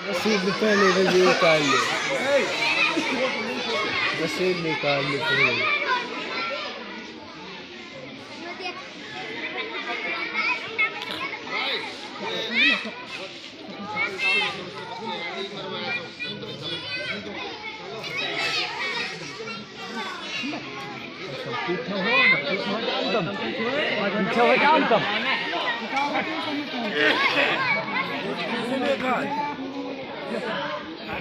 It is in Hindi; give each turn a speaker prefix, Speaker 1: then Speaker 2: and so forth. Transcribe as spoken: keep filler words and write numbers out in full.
Speaker 1: रसीद पहले मुझे निकाल ले, रसीद निकाल ले पहले। पीछे हो, पीछे हो जाओ तुम, पीछे हो जाओ तुम। किसने कहा?